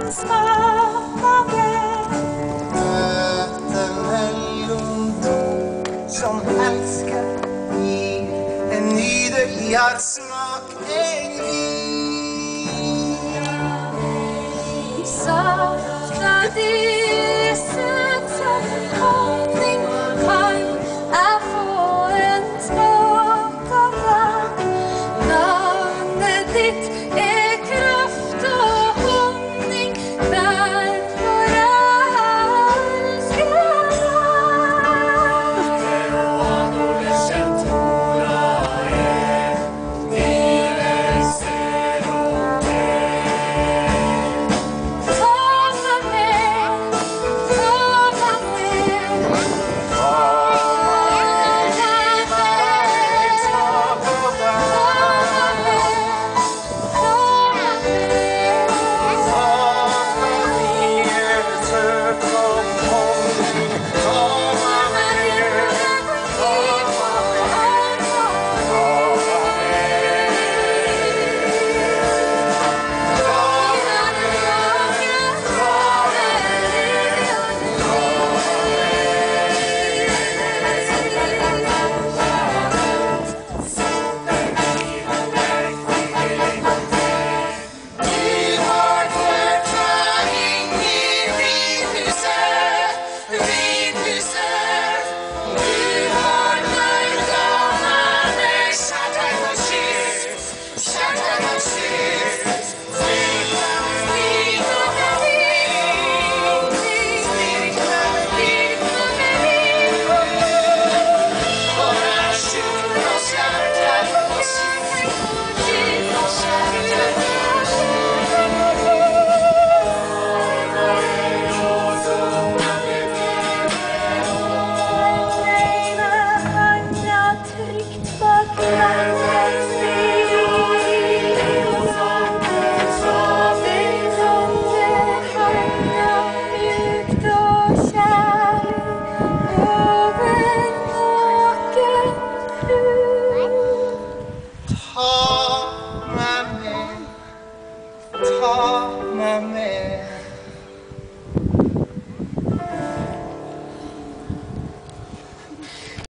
smakade. Möte mellom to som elsker gir en nydeligere smak enn vin. Sakta det søt som honning, kan jeg få en smak av deg. Navnet ditt kraft og honning, derfor elsker Ta meg med